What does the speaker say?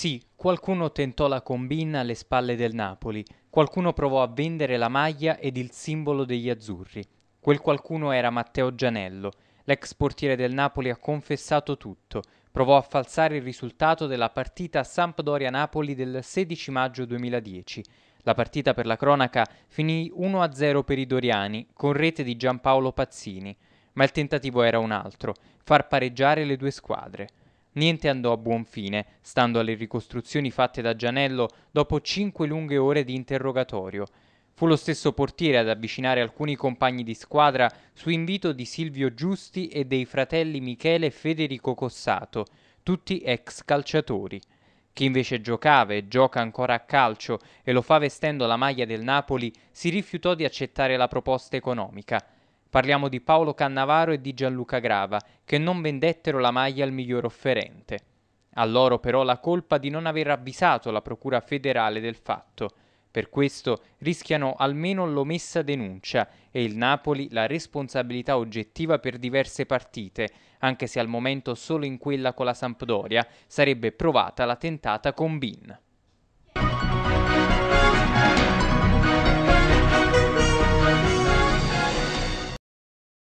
Sì, qualcuno tentò la combina alle spalle del Napoli, qualcuno provò a vendere la maglia ed il simbolo degli azzurri. Quel qualcuno era Matteo Gianello. L'ex portiere del Napoli ha confessato tutto. Provò a falsare il risultato della partita Sampdoria-Napoli del 16 maggio 2010. La partita, per la cronaca, finì 1-0 per i doriani, con rete di Giampaolo Pazzini. Ma il tentativo era un altro: far pareggiare le due squadre. Niente andò a buon fine, stando alle ricostruzioni fatte da Gianello dopo 5 lunghe ore di interrogatorio. Fu lo stesso portiere ad avvicinare alcuni compagni di squadra su invito di Silvio Giusti e dei fratelli Michele e Federico Cossato, tutti ex calciatori. Chi invece giocava e gioca ancora a calcio e lo fa vestendo la maglia del Napoli si rifiutò di accettare la proposta economica. Parliamo di Paolo Cannavaro e di Gianluca Grava, che non vendettero la maglia al miglior offerente. A loro però la colpa di non aver avvisato la Procura federale del fatto. Per questo rischiano almeno l'omessa denuncia e il Napoli la responsabilità oggettiva per diverse partite, anche se al momento solo in quella con la Sampdoria sarebbe provata la tentata combin.